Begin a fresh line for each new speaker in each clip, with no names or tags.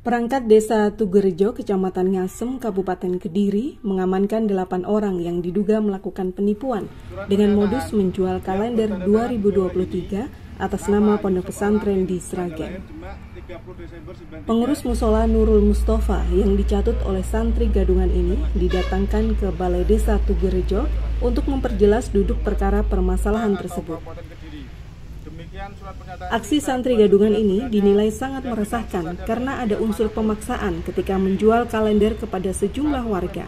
Perangkat Desa Tugurejo, Kecamatan Ngasem, Kabupaten Kediri, mengamankan 8 orang yang diduga melakukan penipuan dengan modus menjual kalender 2023 atas nama pondok pesantren di Sragen. Pengurus musola Nurul Mustafa yang dicatut oleh santri gadungan ini didatangkan ke Balai Desa Tugurejo untuk memperjelas duduk perkara permasalahan tersebut. Aksi santri gadungan ini dinilai sangat meresahkan karena ada unsur pemaksaan ketika menjual kalender kepada sejumlah warga.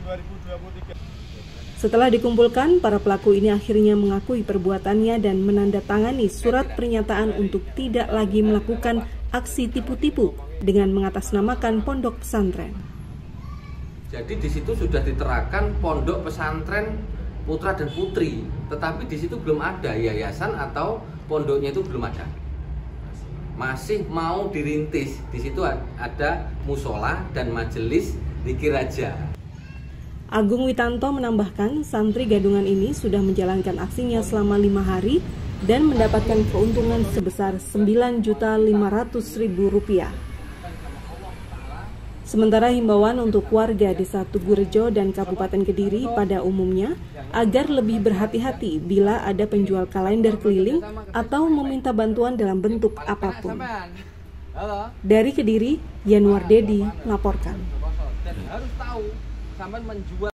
Setelah dikumpulkan, para pelaku ini akhirnya mengakui perbuatannya dan menandatangani surat pernyataan untuk tidak lagi melakukan aksi tipu-tipu dengan mengatasnamakan pondok pesantren.
Jadi di situ sudah diterapkan pondok pesantren putra dan putri, tetapi di situ belum ada yayasan atau pondoknya itu belum ada. Masih mau dirintis. Di situ ada musola dan majelis zikir raja.
Agung Witanto menambahkan santri gadungan ini sudah menjalankan aksinya selama 5 hari dan mendapatkan keuntungan sebesar Rp9.500.000. Sementara himbauan untuk warga Desa Tugurejo dan Kabupaten Kediri pada umumnya agar lebih berhati-hati bila ada penjual kalender keliling atau meminta bantuan dalam bentuk apapun. Dari Kediri, Yanuar Dedi melaporkan.